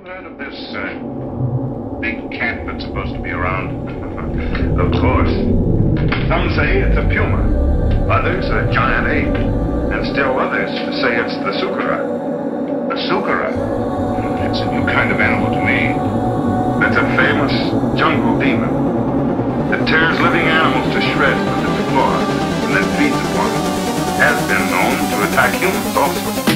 heard of this big cat that's supposed to be around? Of course. Some say it's a puma, others a giant ape, and still others say it's the sukara. The sukara? It's a new kind of animal to me. It's a famous jungle demon that tears living animals to shreds with its claws and then feeds upon them. Has been known to attack humans also.